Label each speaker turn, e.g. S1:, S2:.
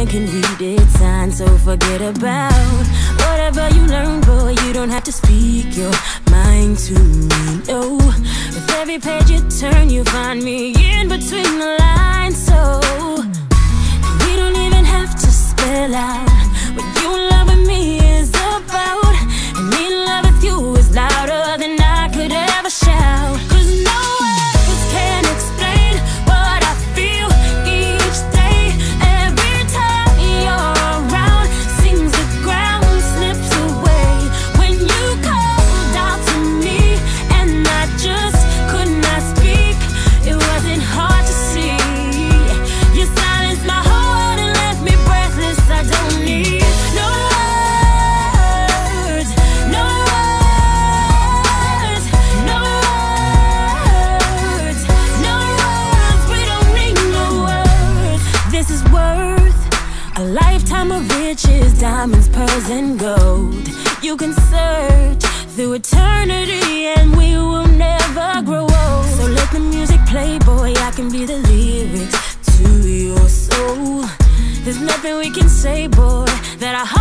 S1: brain can read its signs, so forget about whatever you learn, boy. You don't have to speak your mind to me, no. With every page you turn, you find me in between the lines. So we don't even have to spell out what you loving me is about. And me in love with you is louder than I could ever shout. 'Cause no words can explain what I feel each day. Every time you're around, seems the ground slips away. When you called out to me and I just could not speak, it wasn't hard to see. You silenced my heart and left me breathless. I don't need no words, no words, no words, no words. We don't need no words. This is worth a lifetime of riches, diamonds, pearls, and gold. You can search through eternity and we will never grow old. So let the music play, boy, I can be the lyrics to your soul. There's nothing we can say, boy, that our